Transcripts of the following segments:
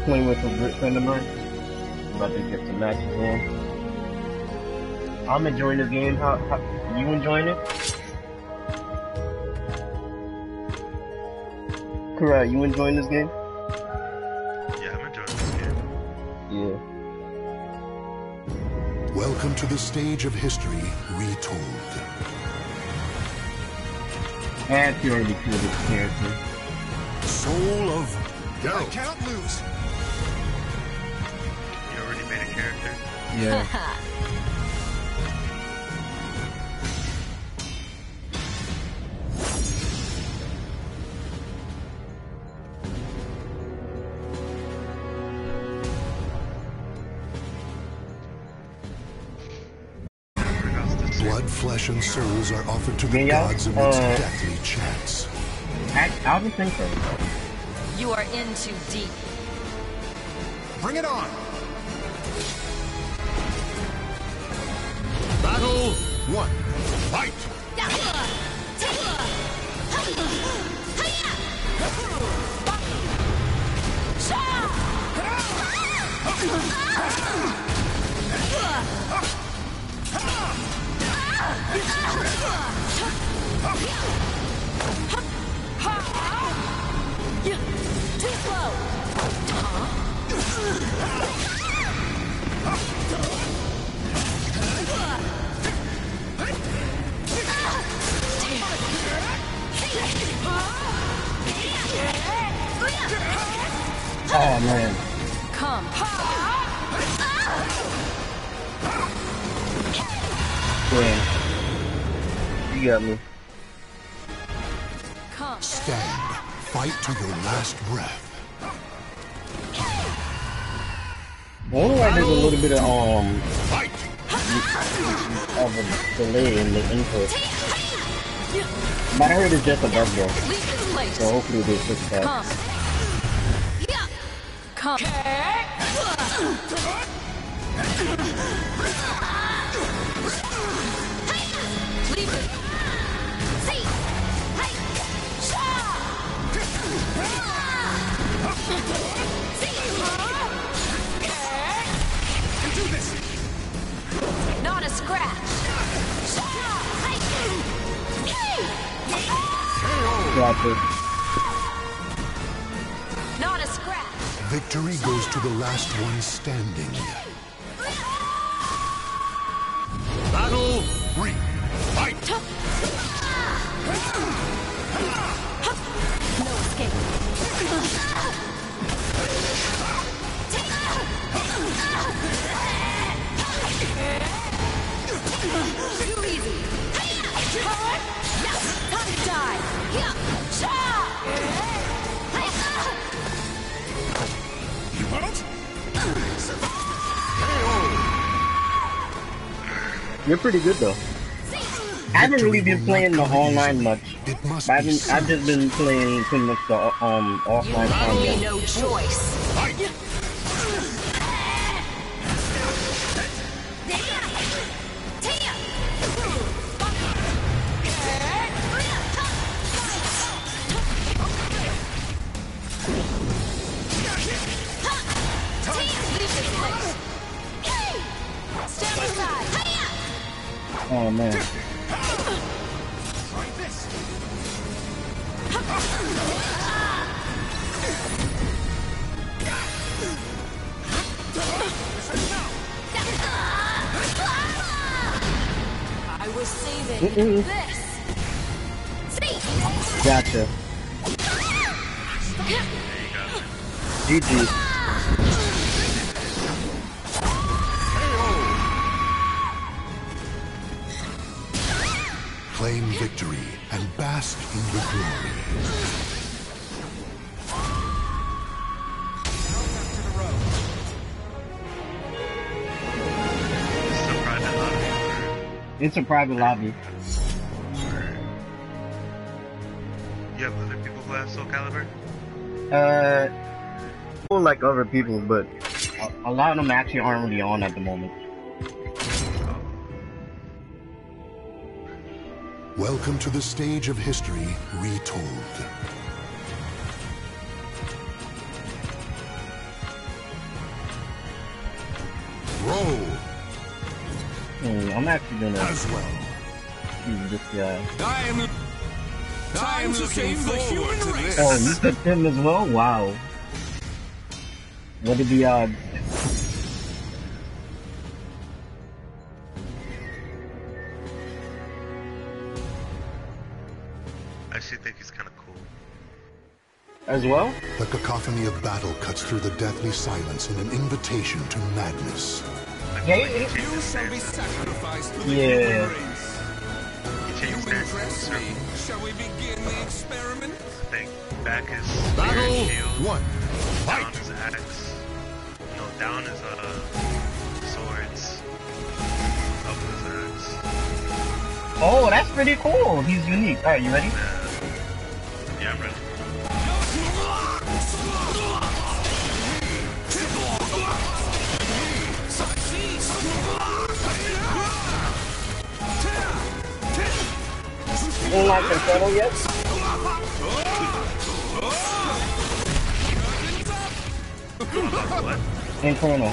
playing with a good friend of mine. About to get some matches on. I'm enjoying the game. How you enjoying it? Correct. You enjoying this game? Yeah, I'm enjoying this game. Yeah. Welcome to the stage of history retold. And you already killed this character. Soul of Geralt. I cannot lose. You already made a character? Yeah. Blood, flesh, and souls are offered to the gods amidst deathly chants. I'll be thinking. You are in too deep. Bring it on. Battle 1. Fight! Too slow. Oh man. Come. Damn. You got me. Come. Stand. Fight to your last breath. Only like there's a little bit of Fight! of a delay in the input. But I heard it's just a bug though. Leave this place. So hopefully they fix that. Come. Come. Leave it. See. Hey. You do this. Not a scratch. Gotcha. Not a scratch. Victory goes to the last one standing. Battle 3. Fight! No escape. Too easy. Time to die. You won't? You're pretty good though. I haven't really been playing the online much. It must I've be just been playing pretty much the offline content. No choice. Fight! Oh man. Try this. I was saving this. Gotcha. GG. Claim victory and bask in the glory. This is a private lobby. It's a private lobby. You have other people who have Soul Calibur? People like other people, but a lot of them actually aren't really on at the moment. Welcome to the stage of history retold. Roll. I'm actually gonna As well. choose this guy. Time to save the human race. Oh, you picked him as well? Wow. What are the odds? I actually think he's kind of cool. As well? The cacophony of battle cuts through the deathly silence in an invitation to madness. Yeah, You shall be sacrificed to the Yeah. human race. He You changed his impress stance. me. Shall we begin the experiment? I think back his Battle spear shield, 1. down Fight! his axe. No, down his swords. Up his axe. oh, that's pretty cool. He's unique. Alright, you ready? Yeah, I'm ready. Ain't like Inferno yet? What? Inferno.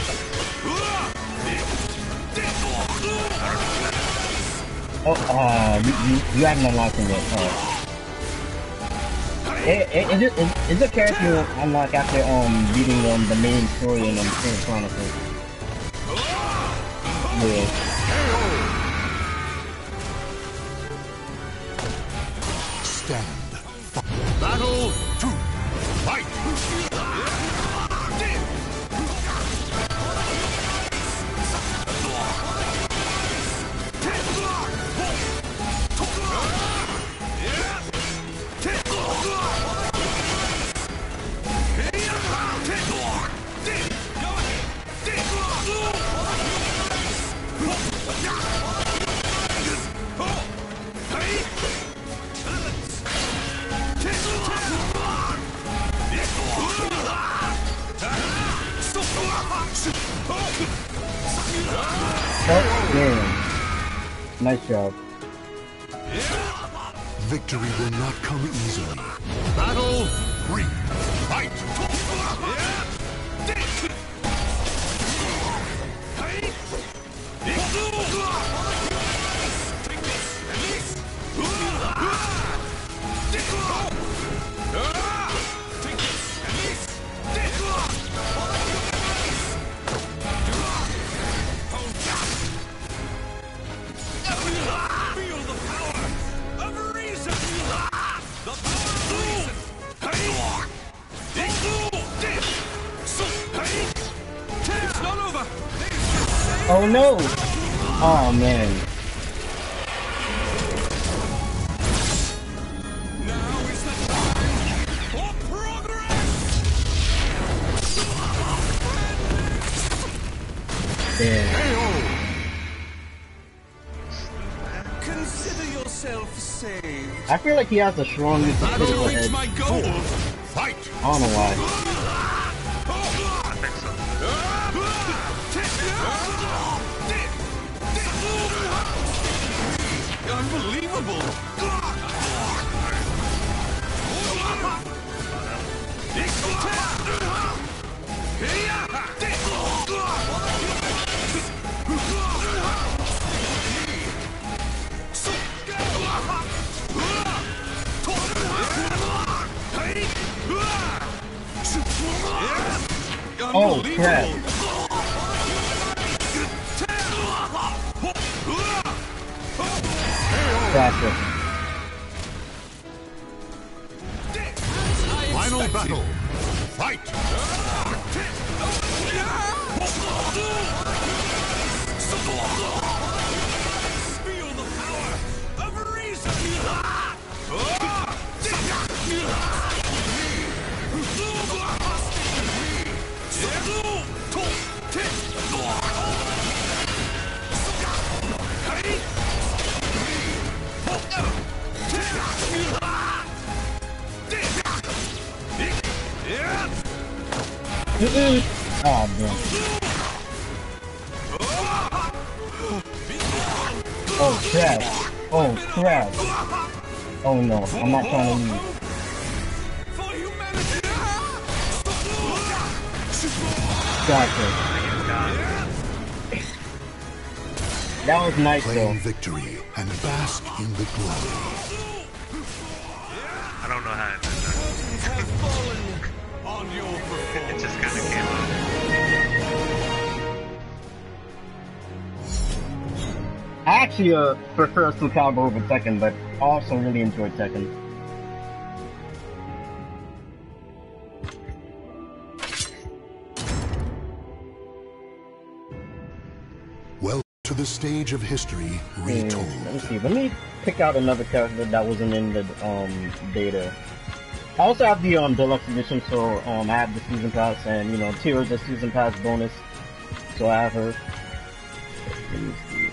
Oh, you haven't unlocked him yet. It's a character you unlock after beating the main story in Chain Chronicles. Yeah. Stand. Battle 2. Fight! Oh, damn. Nice job. Victory will not come easily. Battle 3. Fight! Feel the power of reason. The power of reason. It's not over. Oh no! Oh man. Now is the time for progress. Damn. Consider yourself saved. I feel like he has the strongest To critical reach edge. my goal. Fight! I don't know why. I think so. Unbelievable. Oh crap. Gotcha. Final battle. Fight! Feel the power of reason. Oh man. Oh crap. Oh crap. Oh no, I'm not trying to leave. For humanity. Gotcha. That was nice though. Claim victory and bask in the glory. I don't know how I did that. Have fallen on your It performance. just kind of came out. I actually prefer Soul Calibur over Tekken, but also really enjoyed Tekken. Well, to the stage of history retold. Let me see. Let me pick out another character that wasn't in the beta. I also have the deluxe edition, so I have the season pass, and you know, Tears a season pass bonus, so I have her. Let me see.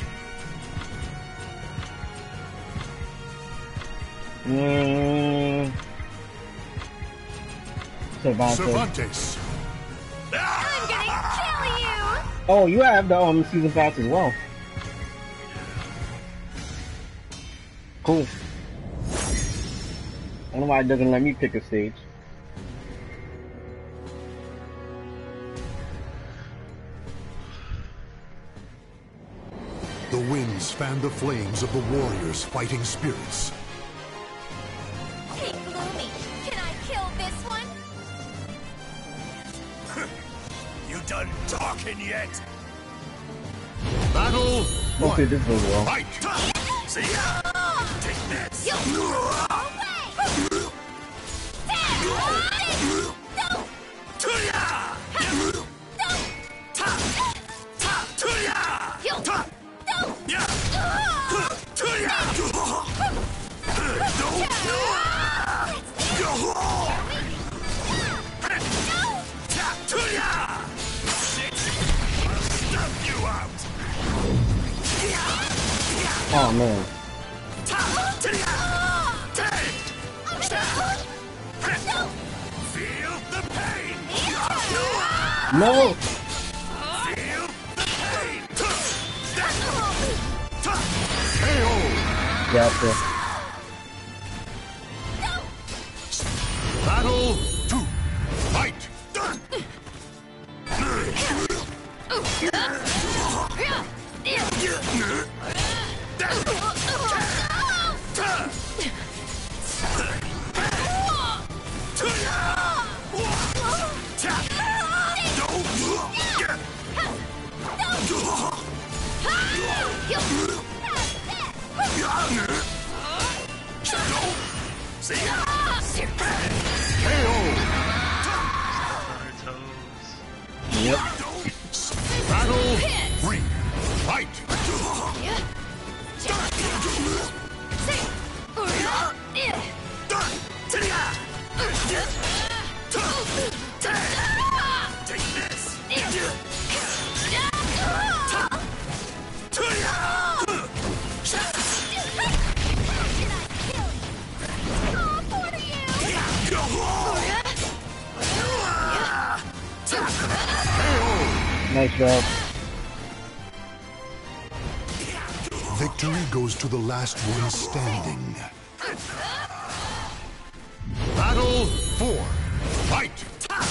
Cervantes. I'm gonna kill you! Oh, you have the season pass as well. Cool. I don't know why it doesn't let me pick a stage. The winds fan the flames of the warriors' fighting spirits. Hey, Gloomy, can I kill this one? You done talking yet? Battle Okay, one. this goes well. Fight! See ya! Take this! To ya! Ta! Ta! To ya! Ta! Ya! To ya! Ta! To ya! Shit! I'll snuff you out! Oh man. Ta! To ya! Take! Feel the pain! No! Feel the pain! Gotcha. Battle two. Fight! On her toes. Yep. Battle three. Fight! Take this! Nice job. Victory goes to the last one standing. Battle four. Fight!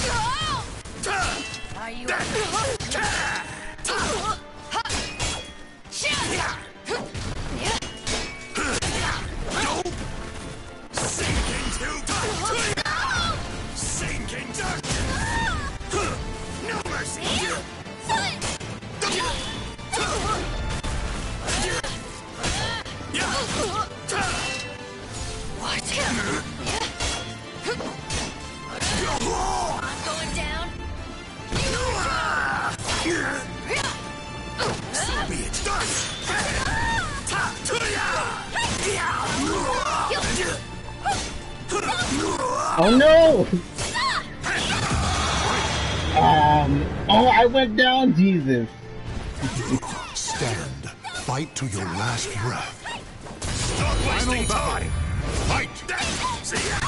Are you Sinking dark! No mercy! I'm going down? Be it done! Oh no! Oh, I went down, Jesus. Stand. Fight to your last breath. Stop wasting time! Fight! See ya!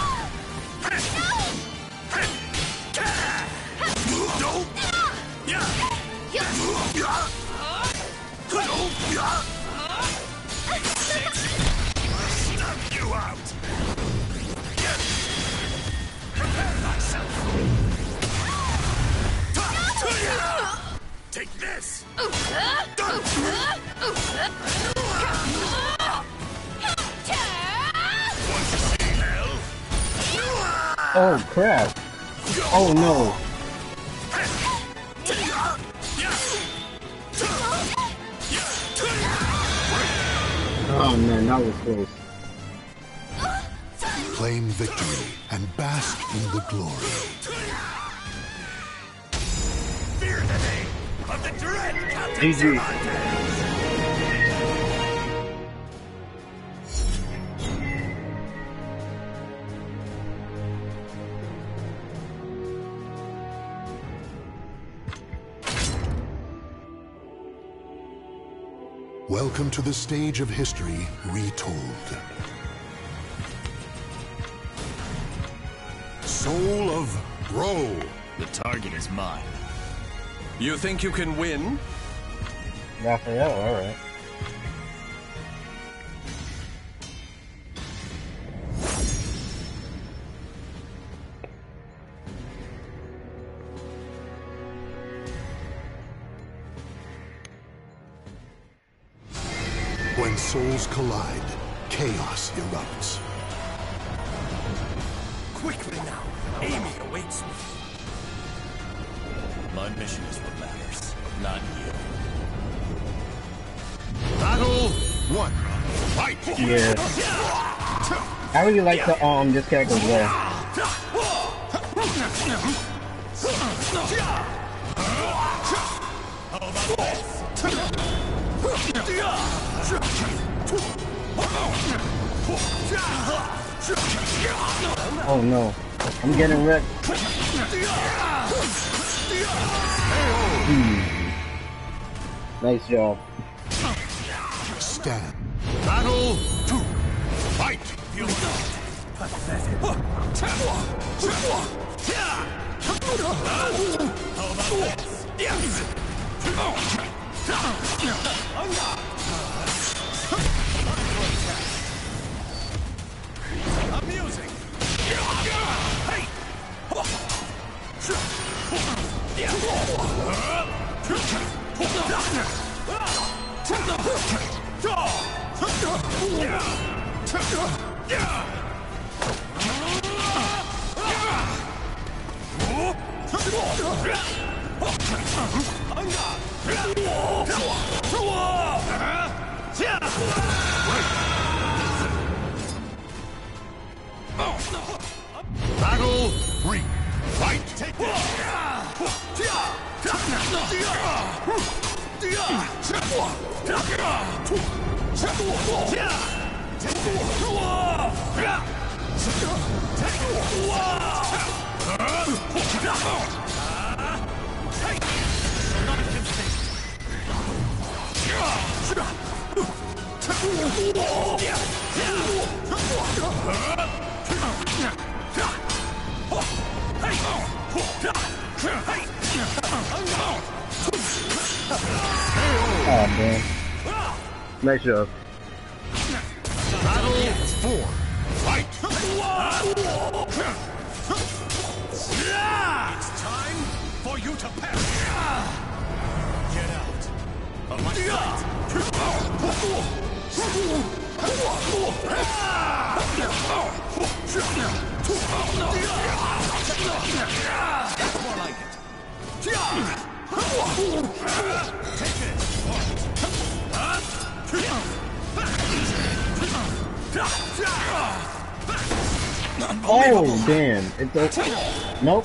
No! Yeah! Snuff you out! Prepare myself! Take this! Oh crap! Oh no! Oh man, that was close. Claim victory and bask in the glory. Fear the name of the dread Captain GG. Cervantes! Welcome to the stage of history retold. Soul of Ro. The target is mine. You think you can win? Raphael, alright. When souls collide, chaos erupts. Quickly now, Amy awaits me. My mission is what matters, not you. Battle 1. Fight! Yeah. I really like the this character as well. How about this? Oh no, I'm getting wrecked. Nice job. Stand. Battle 2. Fight! Amusing. Hey! Battle 3. Fight! Take Oh man. Nice job. Battle 4. Fight! It's time for you to perish. Get out of my sight. That's more like it. Take it. Oh damn! It's okay. Nope.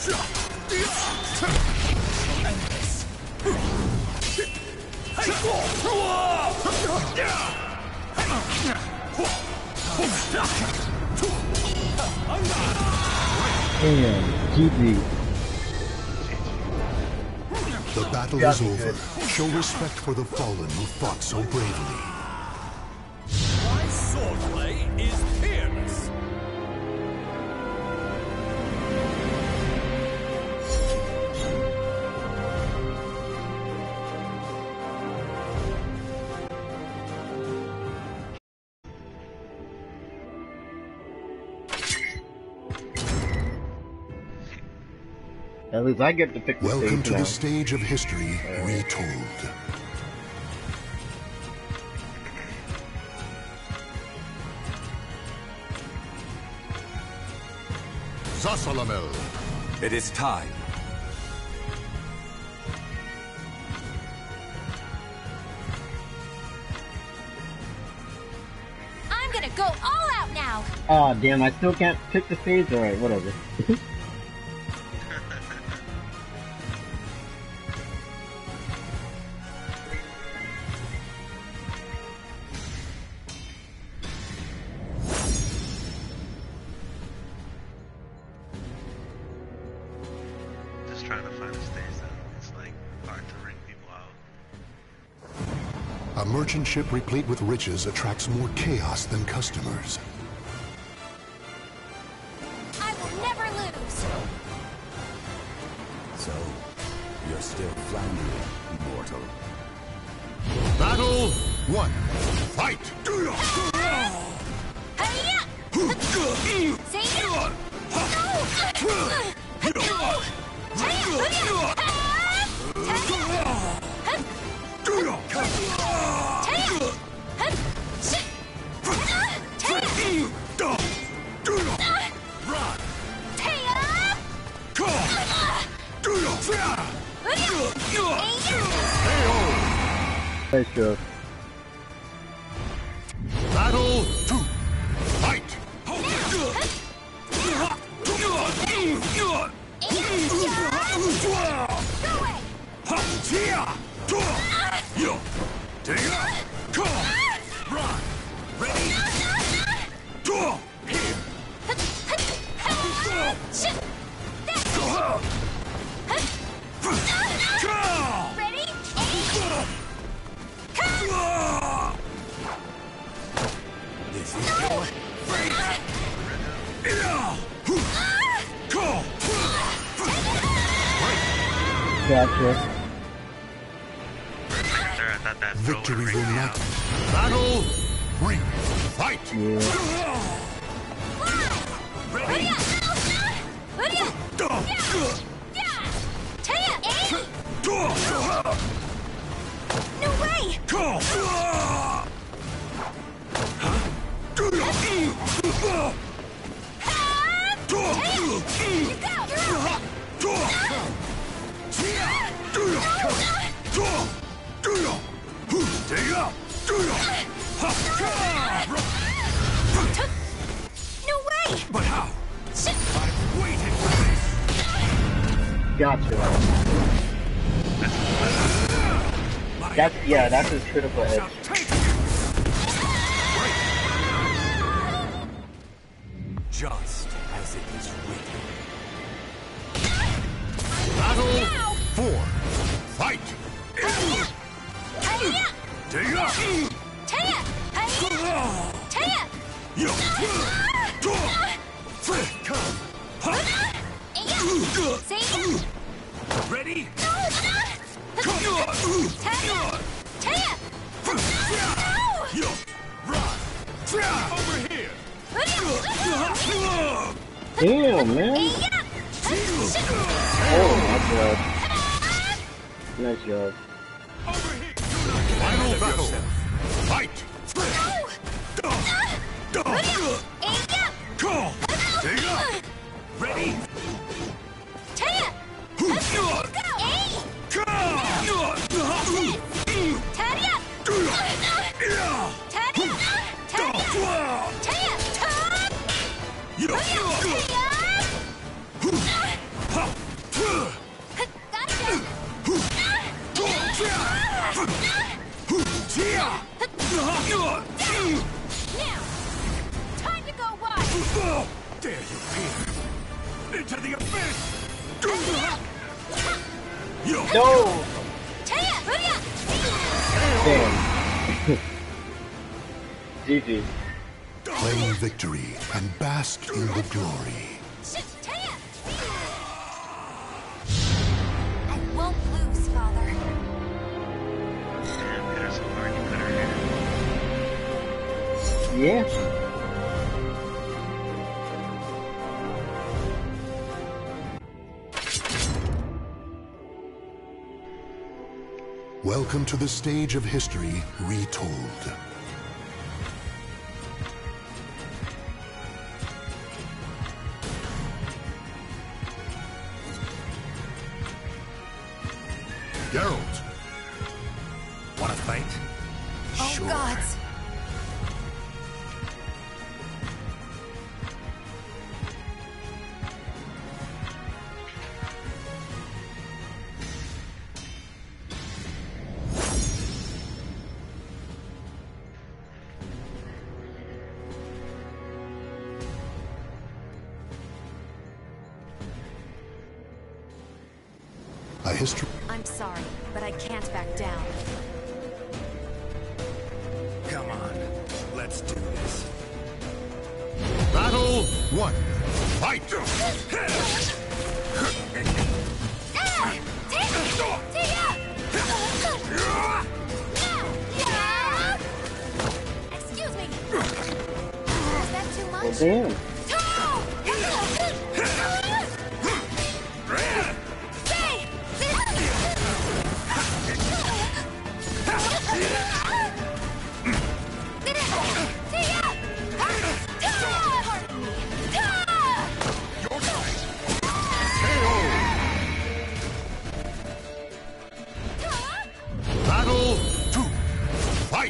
Damn. GG. The battle is over. Show respect for the fallen who fought so bravely. My swordplay is peerless. At least I get to pick the Welcome stage to now. the stage of history retold. Zasalamel. It is time. I'm gonna go all out now. Aw, damn, I still can't pick the stage? Alright, whatever. Just trying to find a stage that it's like hard to ring people out. A merchant ship replete with riches attracts more chaos than customers. I will never lose. So, you're still floundering, mortal. Battle 1. Fight! Hiya! See ya! Nice job. Battle 2. Fight! Ready? This is your Gotcha. Right there, I thought that throw Victory would will ring me not. out. Battle 3. Fight! Yeah. No way! No way! But how? I've waited for this. Gotcha. That's his critical edge. Just as it is written. Battle 4. Fight! Ready? Over here! Damn, man. Oh, my god. Nice job. Over here! Final battle. Fight! Ready? Time to go wide! There you peer! Into the abyss! No! Damn. GG. Claim victory and bask in the glory. I won't lose, Father. Damn, there's a party better here. Yeah. Welcome to the stage of history retold. Geralt. Wanna fight? Oh, Sure. gods. A history. I'm sorry, but I can't back down. Come on, let's do this. Battle 1. Fight! Excuse me. Is that too Well, much? damn. Battle 2. Fight!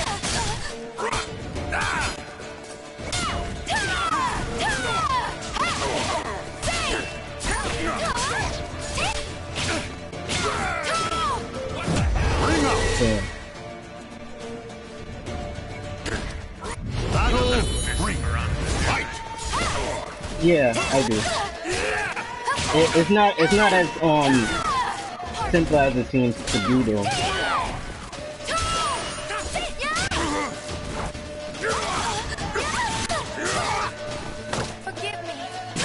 Bring out! Damn. Battle 3. Fight! Yeah, I do. It's not as simple as it seems to be though. Forgive me.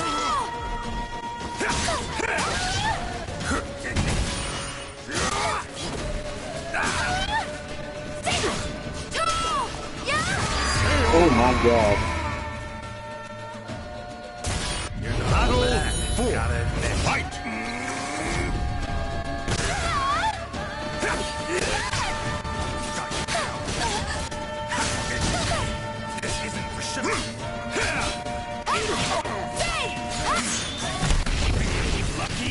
Oh my god. Battle 4. Gotta admit. Fight! This isn't for sure. Lucky.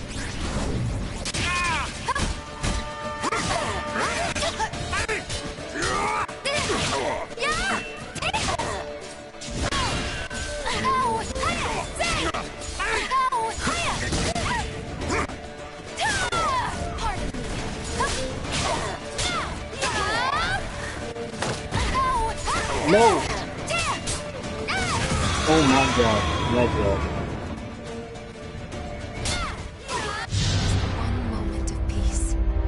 No! Oh my god. My god. One moment of peace.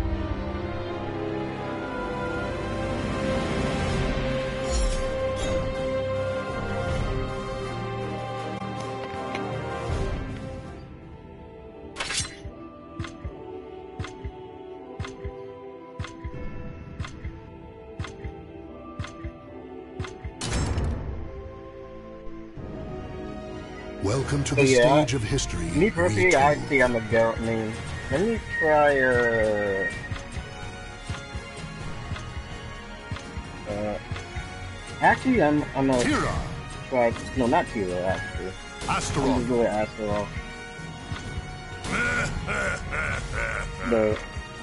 Welcome to the Yeah. stage of history. Me personally, retold. I'd say I'm a Geralt main. Let me try actually I'm a Tira, try no not Tira actually. I'm just Astaroth, go with Astaroth. No.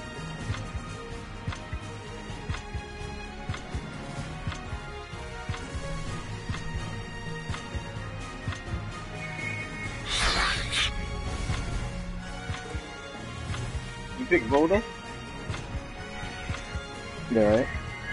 You pick Volda? Alright.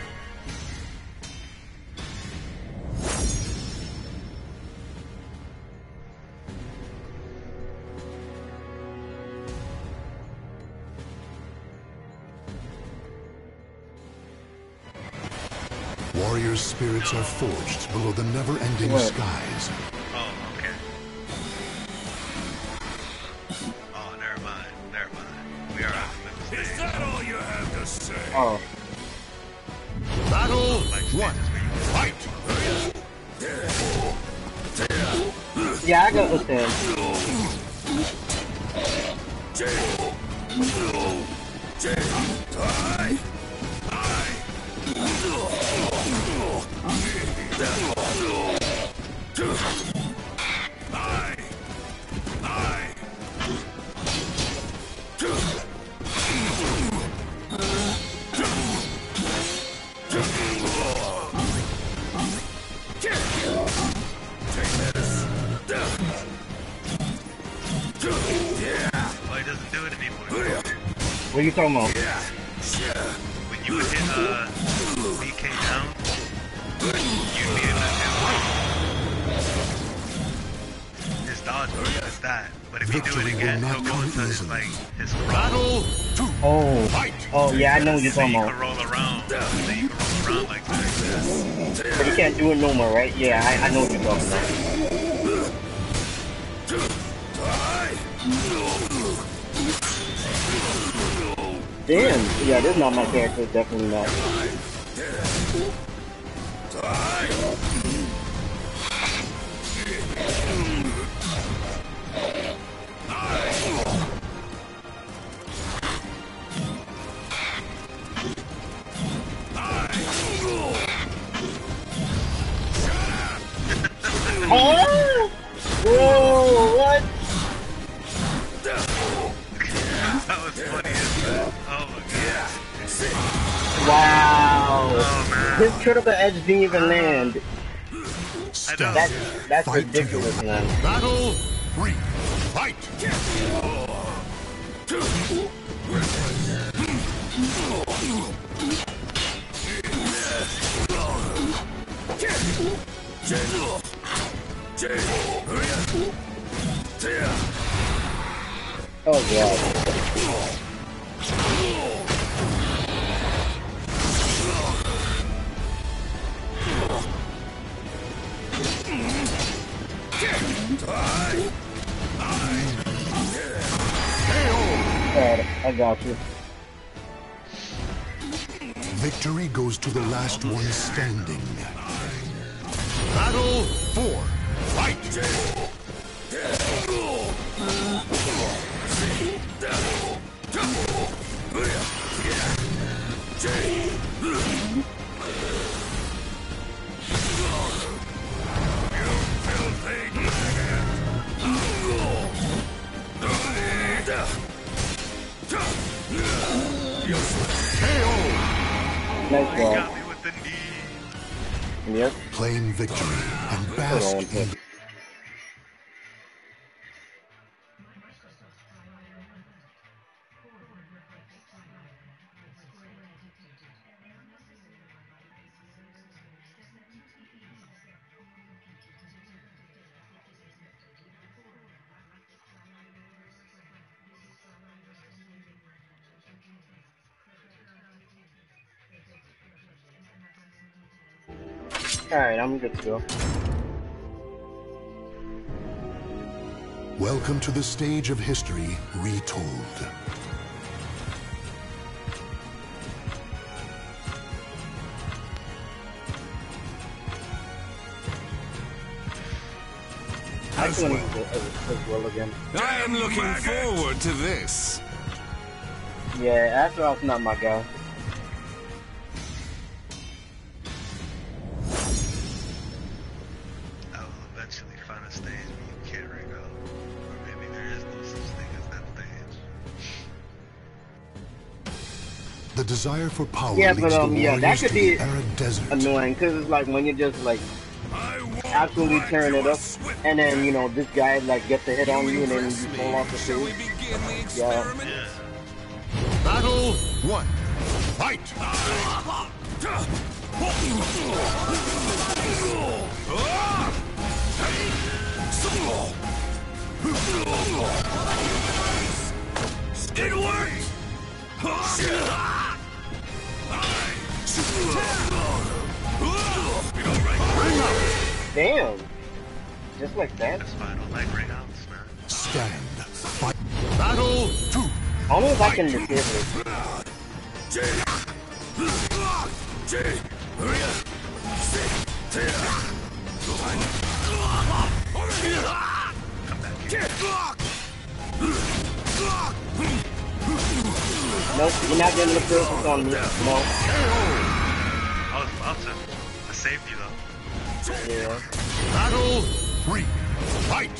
warriors' spirits are forged below the never-ending What? skies. Oh, okay. Oh, never mind. Never mind. We are out of Is that all you have to say? Oh. Battle Like 1. Fight! Yeah, I got understand. What are you talking about? When you would hit BK down, you'd be in his dodge move is that. But if you do it again, he'll go into his battle. Oh yeah, I know what you're talking You about. can roll around. Then you can roll around like that. But you can't do it no more, right? Yeah, I know what you're talking about. Damn, yeah, this is not my character, definitely not. Oh! Whoa, what? That was funny as hell. Oh my god. Wow. Oh man. His critical edge didn't even land. Stand. That's Fight ridiculous, together. man. Battle 3. Fight! Oh god. Alright, I got you. Victory goes to the last one standing. Battle 4. Fight! Nice job. Got me with the knee. Yep. Claim victory and bask on, in kid. Alright, I'm good to go. Welcome to the stage of history retold. I just want to do as well again. I am looking forward to this. Yeah, Astaroth's not my guy. I will eventually find a stage where you can't ring out. Or maybe there is no such thing as that stage. The desire for power Yeah, leads but, the yeah, that warriors could to be the arid desert. Annoying, because it's like when you just like absolutely tearing it up, and then you know this guy like gets a hit on you, and then you fall off the Shall we stage. begin the Yeah. experiment? Battle 1. Fight! It worked! Damn, just like that. That's fine. I don't like ring outs, man. Stand. Fight. Battle 2. I don't know if I can disable it. Nope, you're not getting the focus on me. No. I was about to. I saved you though. Yeah. Battle 3. Fight!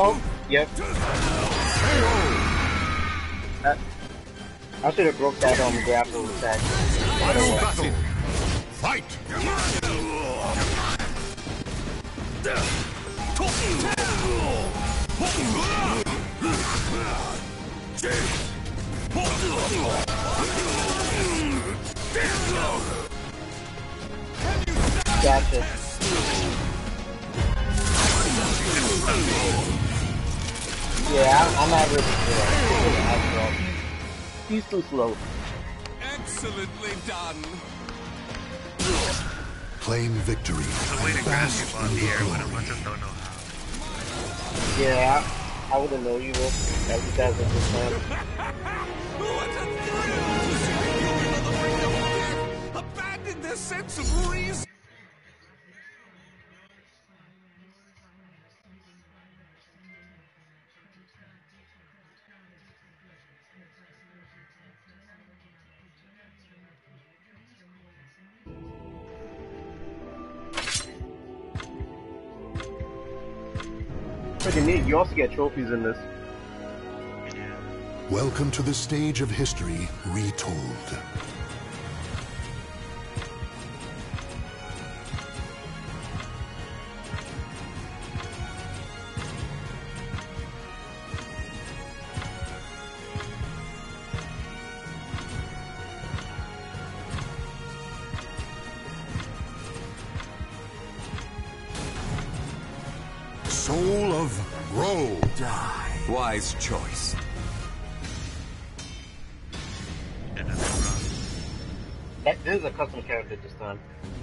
Oh, yep. I should have broke that grapple attack. Final battle. Fight! Gotcha. Yeah, I'm not really sure. He's too slow. Excellently done. Claim victory. The way to grab you on the air when a bunch of don't know how. Yeah, I wouldn't know you will. That you guys are just What a thrill to see the human on the brink of death abandon their sense of reason. pretty neat. You also get trophies in this. Welcome to the stage of history retold. Soul of Ro. Die. Wise choice. This is a custom character this time.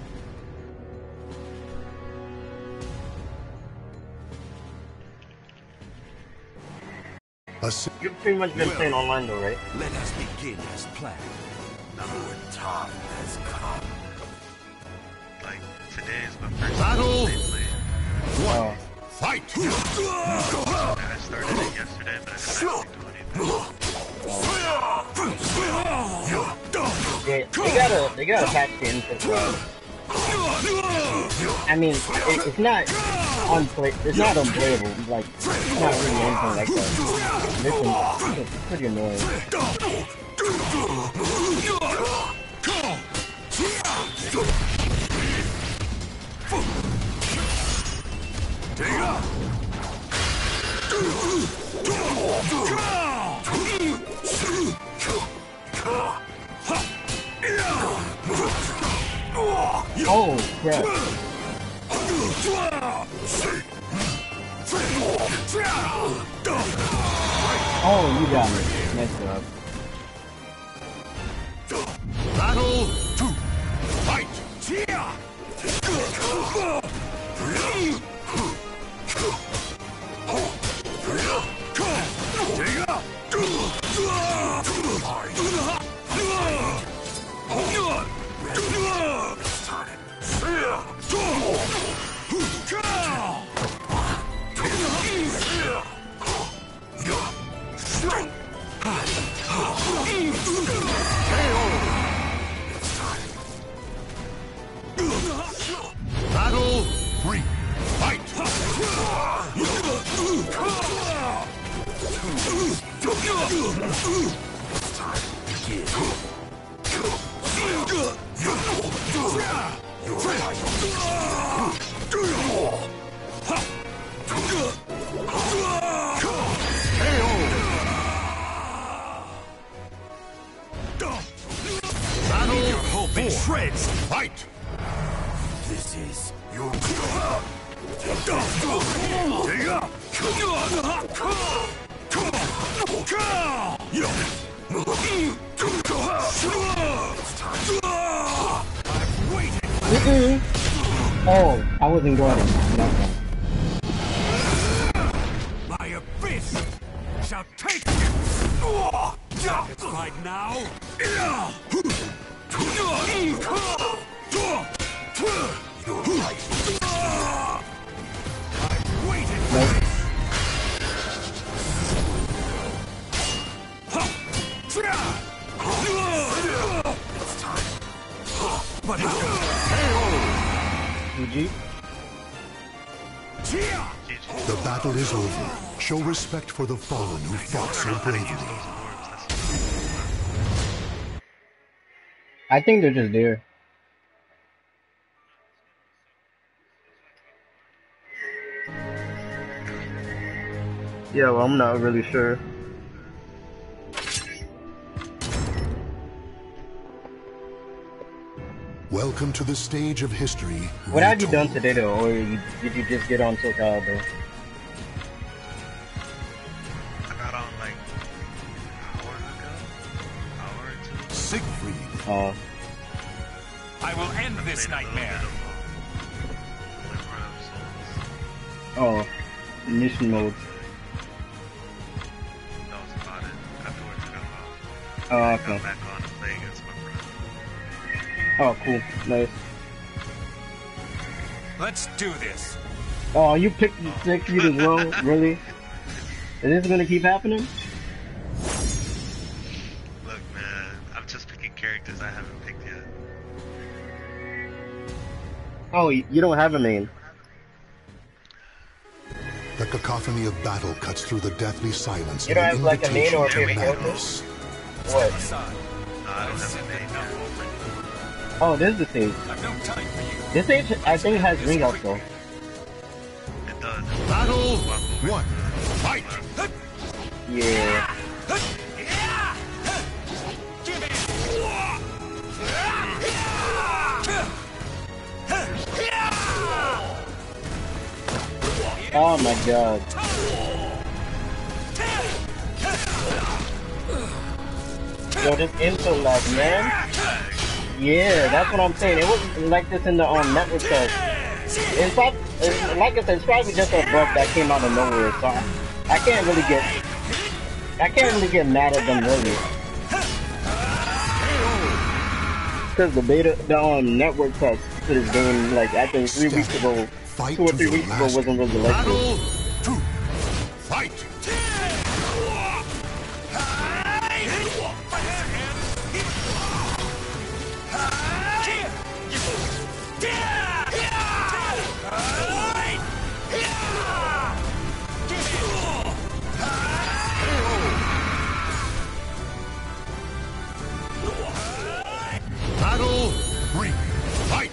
You've pretty much been playing online though, right? Let us begin as planned. Our time has come. Like, today is my first Battle! time playing. One. Fight! And I started it yesterday, but I didn't actually do anything. They gotta patch the input. I mean, it's not unplayable. Like, it's not really anything like that. This is pretty annoying. Oh, crap. Oh, you got me. Messed up. Battle 2. Fight! Battle 3. Fight! Battle Hope in shreds. Fight! This is your Oh, I wasn't going to. My abyss shall take you. Satisfied now? Your life. I've waited for this. It's time. But GG. The battle is over. Show respect for the fallen who fought so bravely. I think they're just there. Yeah, well, I'm not really sure. Welcome to the stage of history. What have you done today, though, or did you just get on SoCal, though? I got on like an hour or two. Siegfried. Oh. I will end this nightmare. Oh. Mission mode. That was about it. Afterwards, I got off. Oh, I okay. got back on and play against my friend. Oh, cool. Nice. Let's do this. Oh, you picked the Siegfried as well? Really? Is this gonna keep happening? Look, man, I'm just picking characters I haven't picked yet. Oh, you don't have a main. The cacophony of battle cuts through the deathly silence. You don't have like a main or a invitation favorite to madness. What? I don't have a name now. Oh, this is the stage. I've no time for you. This stage, I think, has ring out though. It does. Battle 1. Fight! Yeah. Oh my god. Yo, this intro lag, man. Yeah, that's what I'm saying. It wasn't like this in the network test. In fact, like I said, it's probably just a bug that came out of nowhere. So I can't really get mad at them really. Because the beta, the network test for this game, like I think 3 weeks ago, 2 or 3 weeks ago, wasn't really like Battle this. 2. Fight! Battle 3. Fight!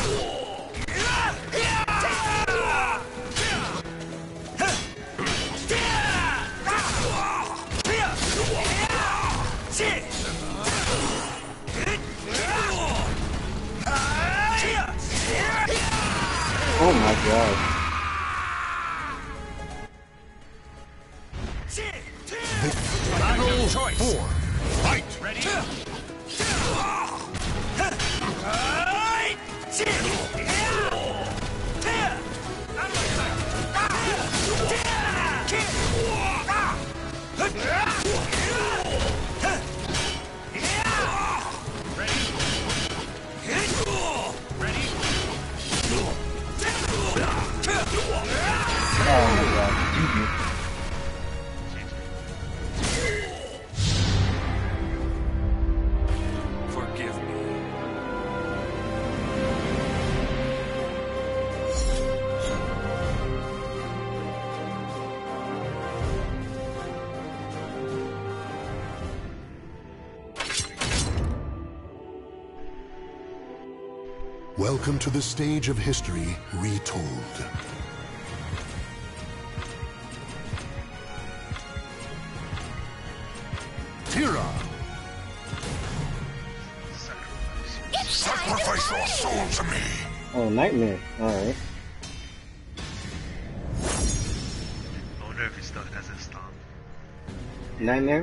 Oh my god. Battle 4. Fight! Ready? Oh my god. GG. Forgive me. Welcome to the stage of history retold. Tira! Sacrifice your soul to me! Oh, Nightmare. Alright. I wonder if he still has his stomp. Nightmare?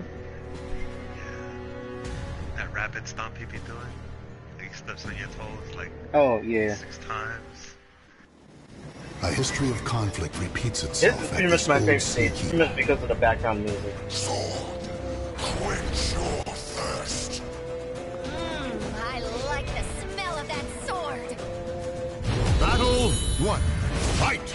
Yeah. That rapid stomp he be doing. Like he steps on your toes like Oh, yeah. 6 times. A history of conflict repeats This itself is at pretty much this my old favorite stage, sea pretty much because of the background music. Quench your thirst. I like the smell of that sword. Battle 1. Fight!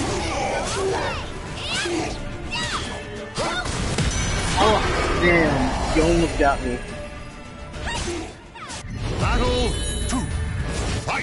Oh, damn. You almost got me. Battle 2. Fight!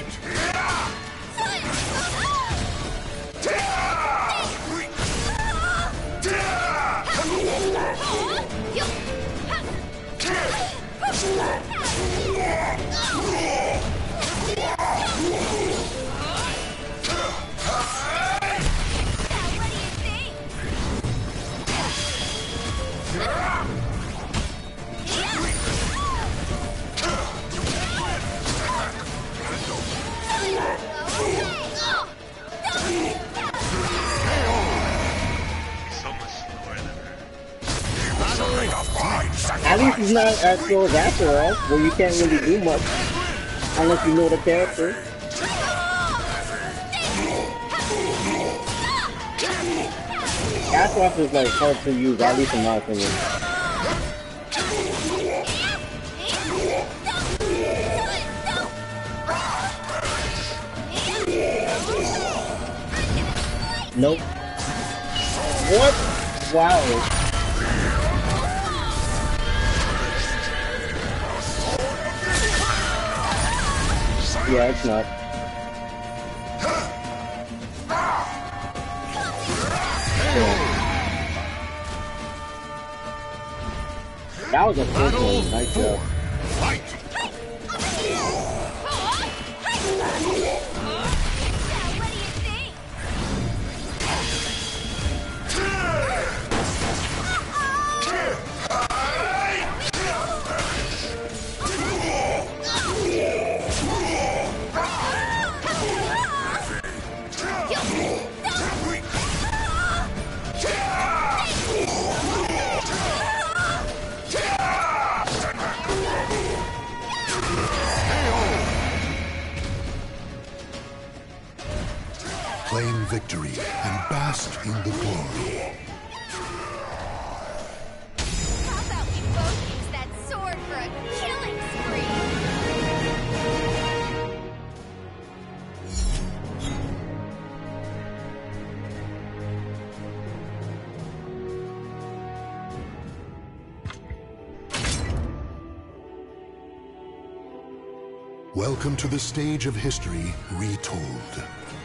At least he's not as slow as After All, where you can't really do much unless you know the character. After All is like hard to use, at least in my opinion. Nope. What? Wow. Yeah, it's not. Yeah. That was a close one. Nice job. Claim victory and bask in the glory. How about we both use that sword for a killing spree? Welcome to the stage of history retold.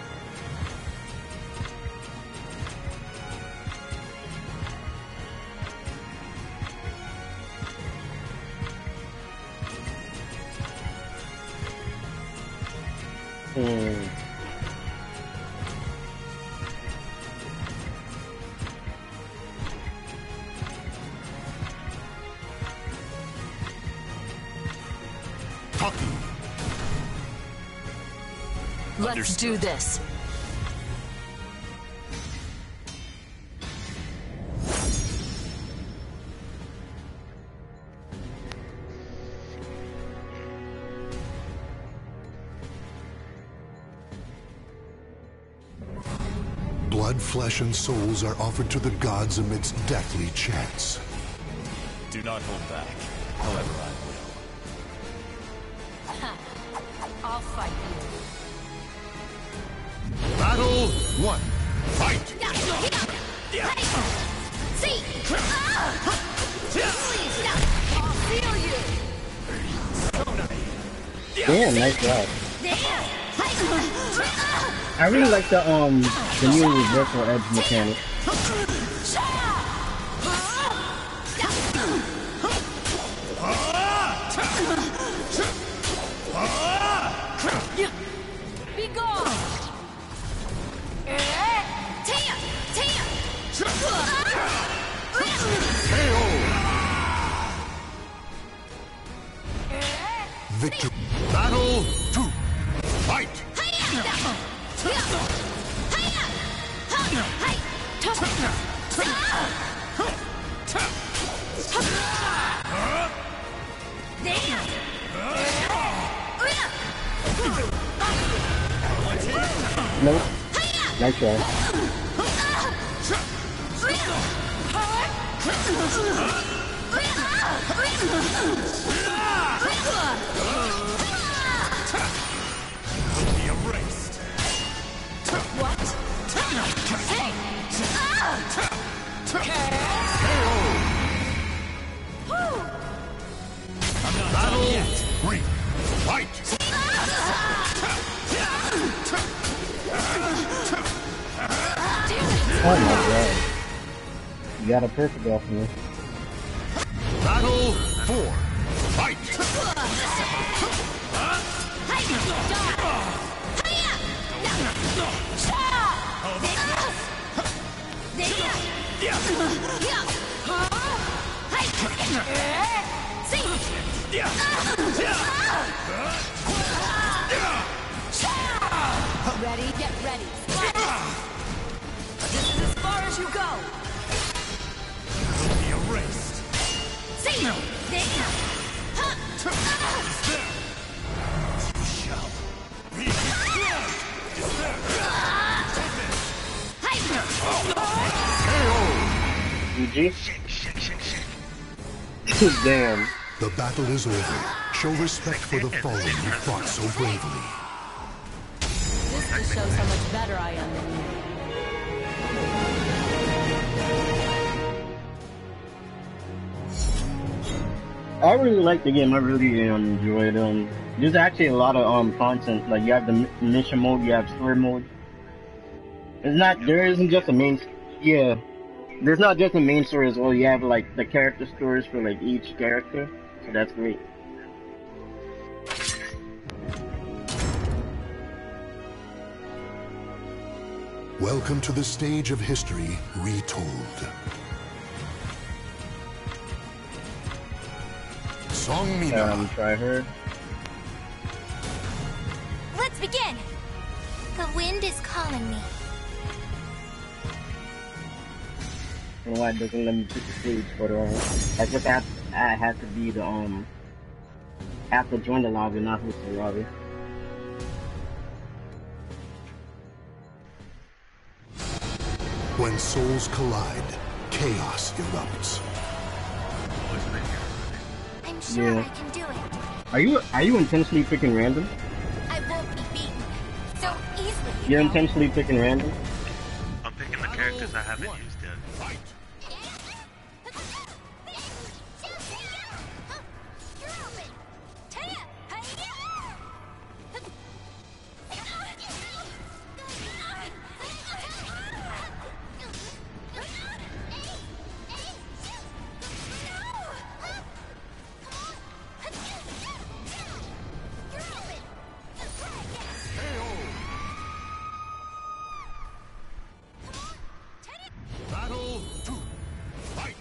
Let's do this. Blood, flesh, and souls are offered to the gods amidst deathly chants. Do not hold back. However, I will. I'll fight you. Battle 1. Fight! Damn, nice job. I really like the new reversal edge mechanic. Be gone. Victory. Battle 2. Fight! Nope. Nice try. Be erased. What? Hey! done yet. Three. Fight! Oh my god. You got a perfect off me. Battle 4. Fight! Ready? Get ready. This is as far as you go. Be erased. See? You shall be GG? Shake, shake, shake, shake. Damn. The battle is over. Show respect for the fallen who fought so bravely. This just shows how much better I am than you. I really like the game. I really enjoyed it. There's actually a lot of content. Like you have the mission mode, you have story mode. It's not. There isn't just a main. Yeah, there's not just a main story as well. You have like the character stories for like each character. So that's great. Welcome to the stage of history retold. Song Mina. Try her. Let's begin. The wind is calling me. I don't know why it doesn't let me pick the stage, but I just have to be the have to join the lobby, not host the lobby. When souls collide, chaos erupts. I'm sure Yeah. I can do it. Are you intentionally picking random? I won't be beaten so easily. You're intentionally picking random? I'm picking the characters I haven't used yet. Fight! Battle 2. Fight!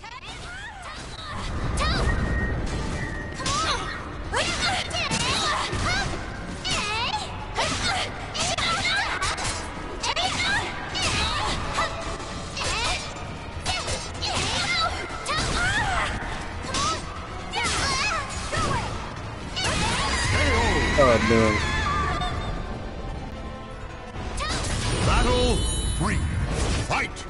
Oh, dude. Battle 3. Fight!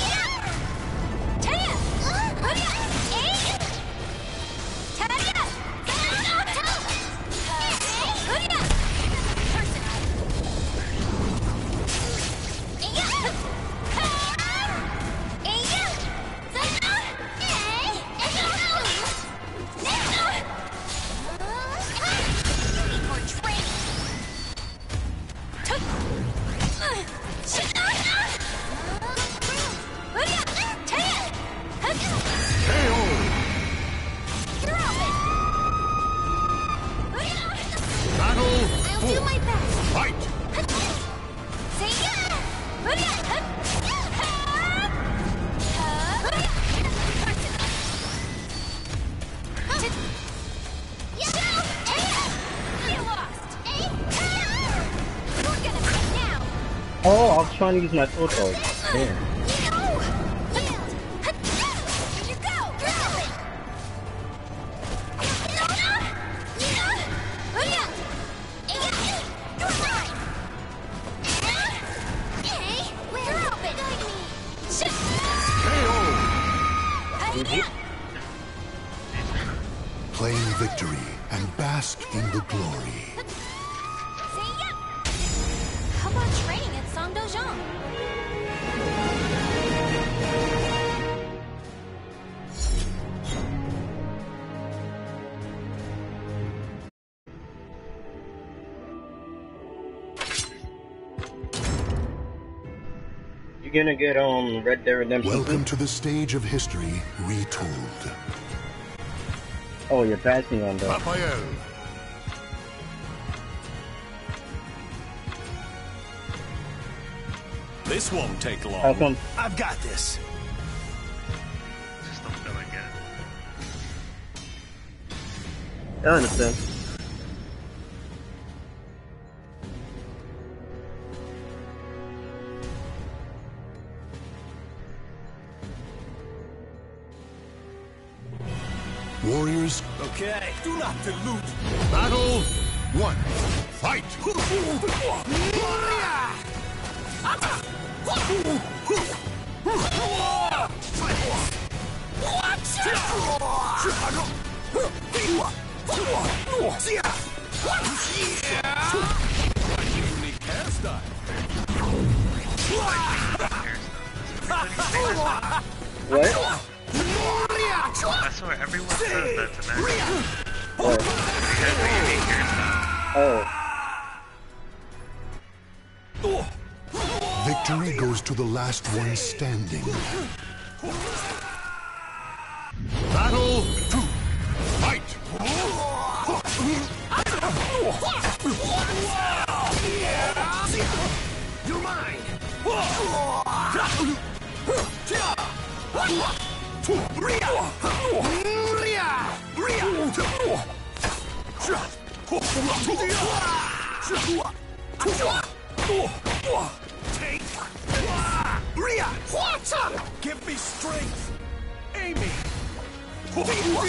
Battle I'll do 4. my best. Fight! Oh, I was trying to use my photo. Damn. Claim victory and bask in the glory. How about training at Songdojang? You're gonna get Red Dead Redemption. Welcome to the stage of history retold. Oh, you're passing on that. Raphael. This won't take long. How come? I've got this. Just don't feel like it. I understand. Warriors. Okay, do not dilute. Battle 1. Fight! Unique hairstyle. What? I swear, everyone says that tonight. What? You have a unique hairstyle. Oh. Victory goes to the last one standing. Battle 2. Fight! You're mine. Give me strength, Amy. Try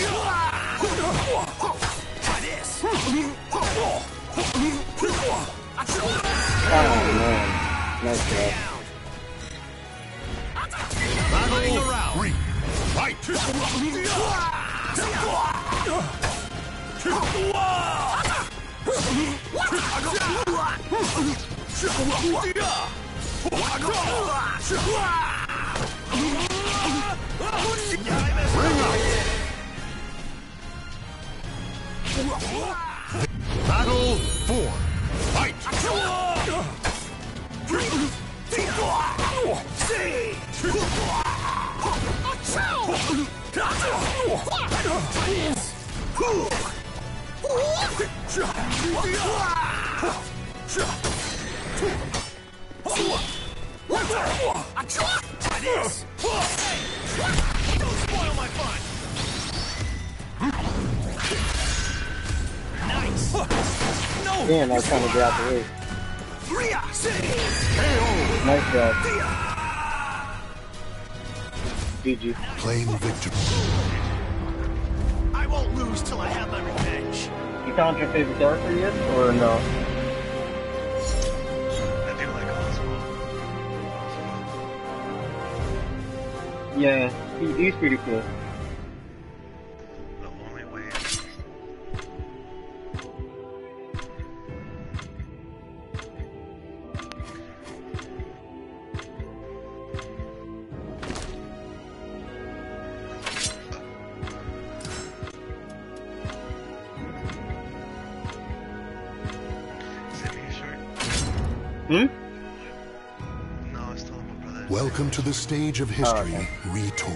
this. Oh man. Nice job. Battle 3. Fight! Battle 4. Fight! Don't spoil my fun. Nice. No. Damn, I was trying to get out the way. Nice job. GG. Claim victory. I won't lose till I have my revenge. You found your favorite character yet, or no? I do like Oswald. Yeah, he's pretty cool. The only way Hmm? No, I was telling my brother. Welcome to the stage of history okay. retold.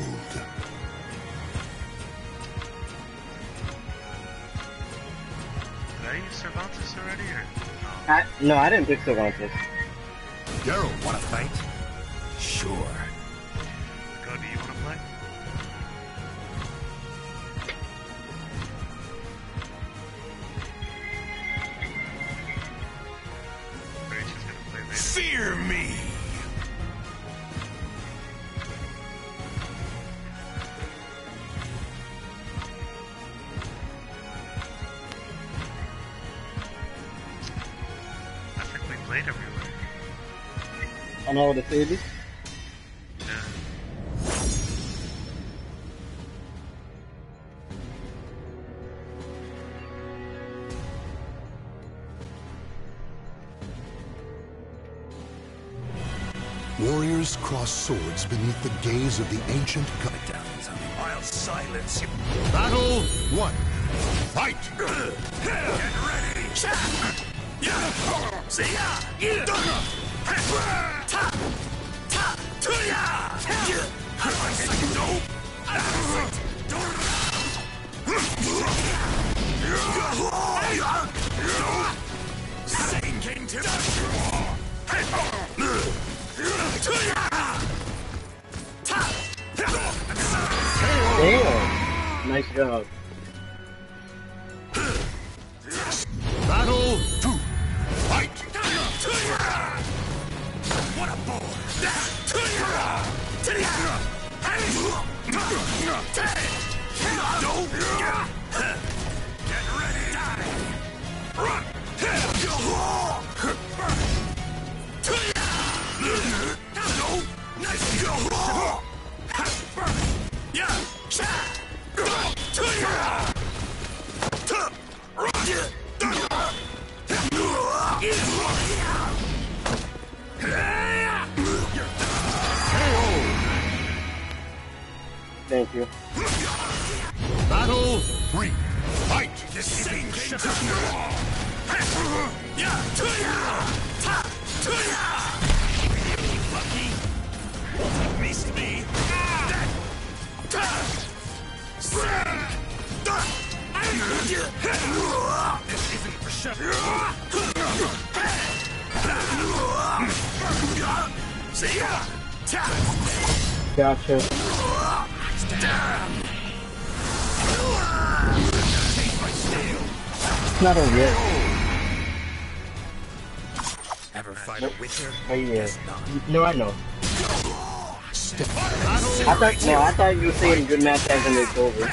Did I use Cervantes already, or no? No, I didn't pick Cervantes. Geralt, Want to fight? Sure. Go, do you want to play? Rachel's gonna play later. Fear me. I think we played everywhere. I know what to say this. Yeah. warriors cross swords beneath the gaze of the ancient god. I'll silence you. Battle 1. Fight! Get ready. Yeah. See ya. Yeah. Ta. Ta. Nice job. Battle 2. Fight! What a bore! Get ready! Run! Thank you. Battle 3. Fight! This thing shit! Lucky? Missed me! This isn't for sure. See ya! Gotcha. It's not a real. Ever fight a witcher? Oh yeah. No, I know. Battle I thought you were saying good match as in it's over.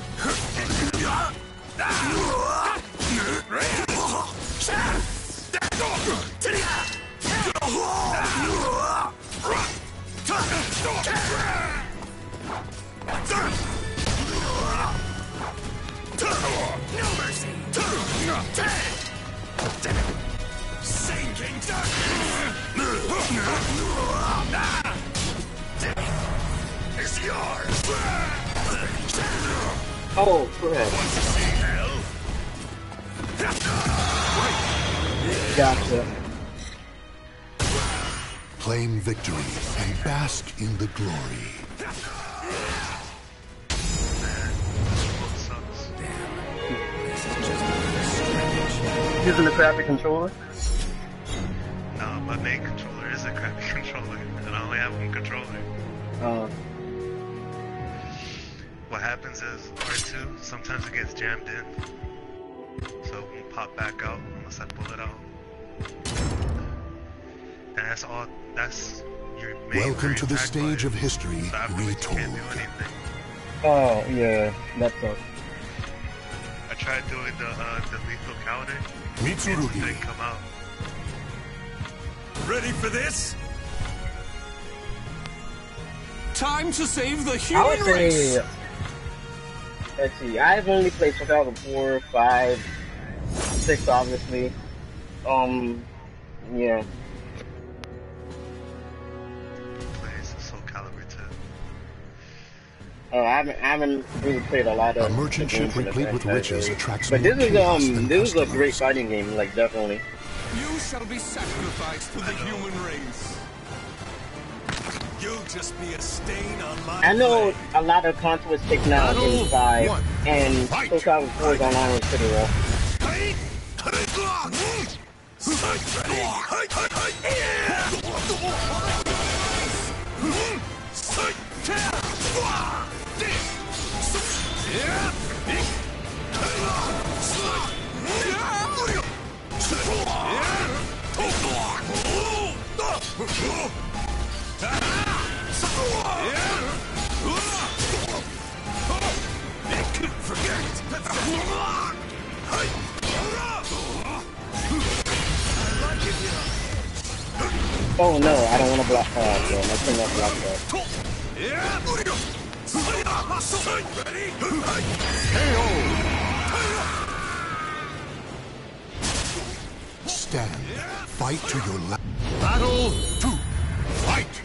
No mercy! Sinking it's yours! Oh, go ahead. Gotcha. Claim victory and bask in the glory. Using the crappy controller? No, my main controller is a crappy controller, and I only have one controller. What happens is R2, sometimes it gets jammed in, so it won't pop back out unless I pull it out. And that's all, that's your main Welcome to the stage of button. history So afterwards you retold. can't do anything. Oh, yeah, that sucks. I tried doing the lethal counter, and it Mitsurugi. didn't come out. Ready for this? Time to save the I human would race. say, let's see, I've only played 2004, 5, 6 obviously. Yeah. Plays Soul Calibur 2. I haven't really played a lot of A merchant the ship games in the replete with franchise, riches really. attracts But more this chaos is than this is a customers. great fighting game, like definitely. You shall be sacrificed to the human race. You'll just be a stain on my I know blade. a lot of content was taken out in 5, and Soul Calibur 4's online was pretty rough. Oh no, I don't want to block. Oh, bro, my thing not block that. Stand. Fight to your last. Battle 2. Fight!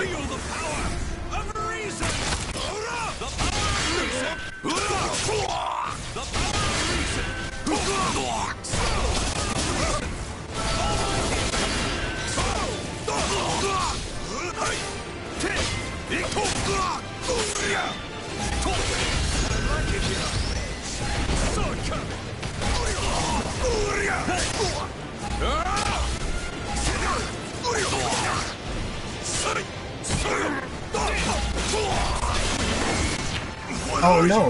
Feel the power of reason! The power of reason! The power of reason! Oh no!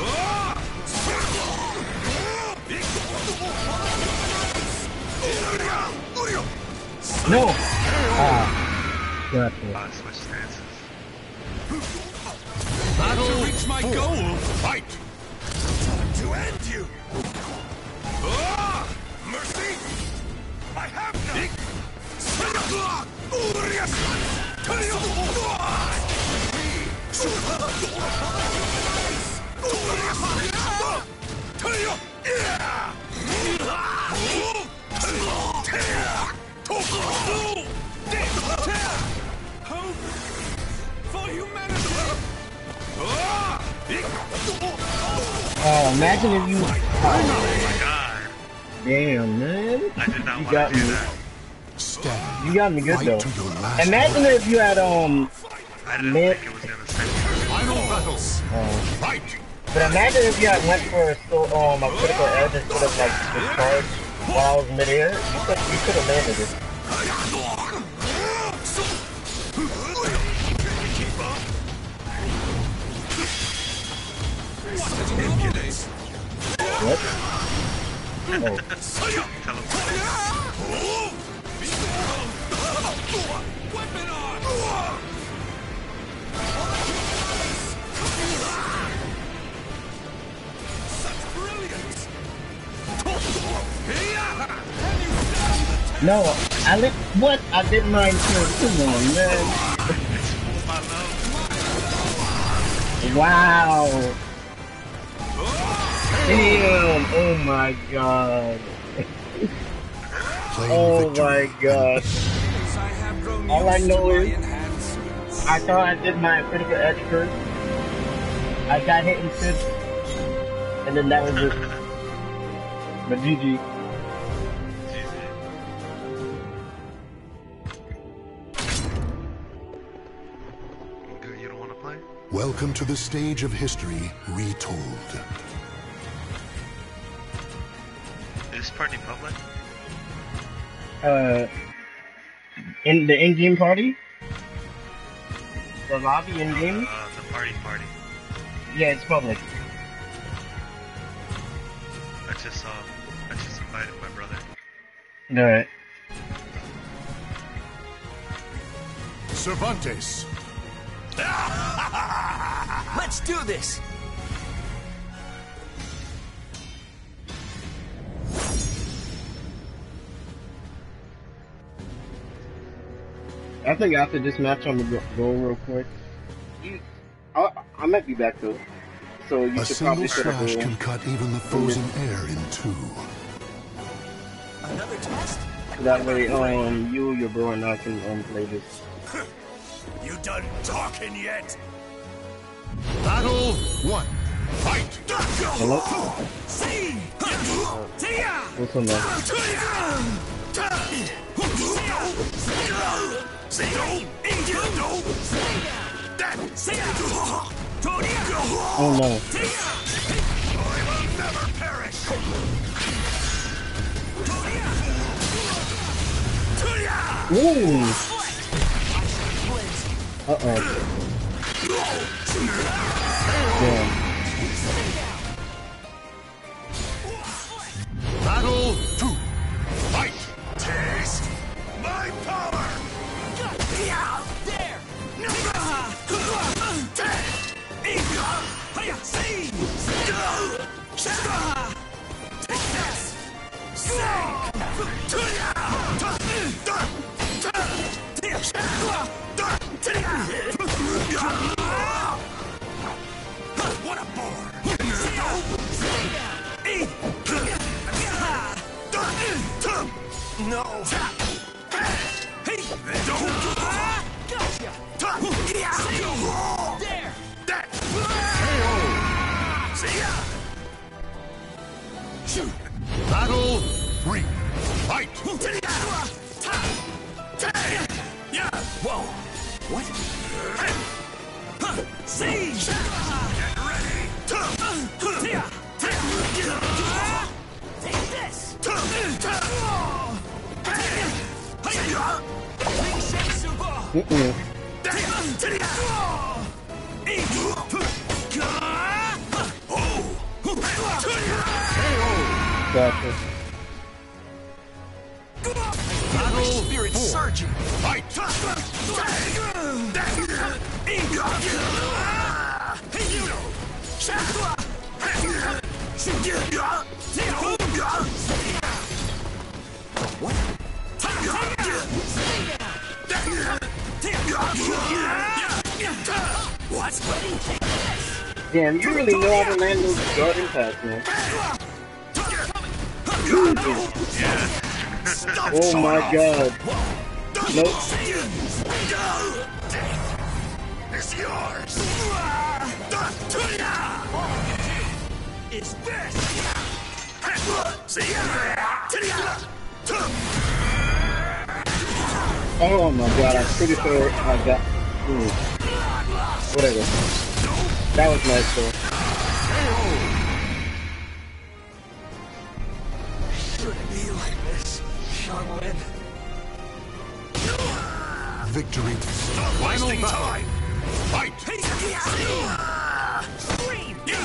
No! Ah, gotcha. Switch stances. Battle to reach my goal! Fight! To end you! Mercy! I have none! Hope for humanity! Oh, imagine if you. Oh my god. Damn, man. I did not You want got to do me. that. Stand. You got me good Fight though. to your last Imagine breath. if you had I didn't Man. think it was gonna say. Final battle. Fight! But imagine if you had went for a critical edge instead of like the charge while I was midair. You could have landed it. What? Oh. Weapon on! Such brilliance! No, what? I didn't mind too. Come on, man. Wow. Damn. Oh my god. Oh my god. All I know is I thought I did my critical edge first. I got hit in fifth, and then that was it. But GG. You don't want to play? Welcome to the stage of history retold. Is this party public? In the in-game party? The lobby in-game? The party. Yeah, it's public. I just invited my brother. Alright. Cervantes. Let's do this! I think after this match, I'm gonna go real quick. I might be back though. So you A should single probably set up slash a can cut even the frozen air in two. Another test? that way, you, your bro, and I can play this. You done talking yet? Battle 1. Fight! Hello? See! What's on that? Oh no. Ooh. Uh-oh. Damn. Battle 2. Fight! Taste my power! There! Take this! What a Battle 3. Fight! Whoa! What? Siege! Get ready! Take this! Gotcha. Battle Spirit Surgeon! Fight! What? What's ready? Damn, you really know how to land those garden paths, man. Oh my god. Nope. It's yours! It's this! Oh my god, I'm pretty sure I got... Whatever. That was nice though. Shouldn't be like this, Shaolin. Victory. Stop wasting time! Fight! Scream! Get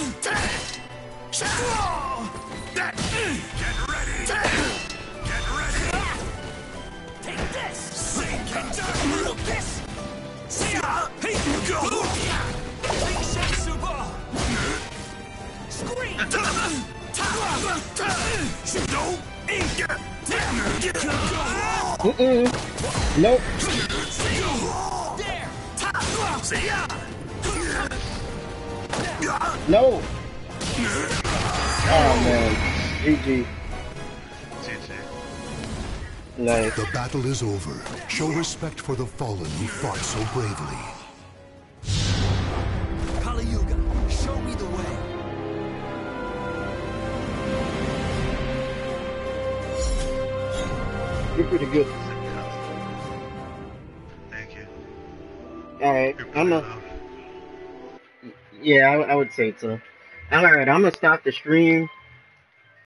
ready! Get ready! Take this! Look this! Hey, go! Scream! Nope. No. Oh man. GG. GG. Nice. The battle is over. Show respect for the fallen who fought so bravely. Kali Yuga, show me the way. You're pretty good. Thank you. Alright, You're I'm pretty a... loud. Yeah, I would say so. Alright, I'm gonna stop the stream.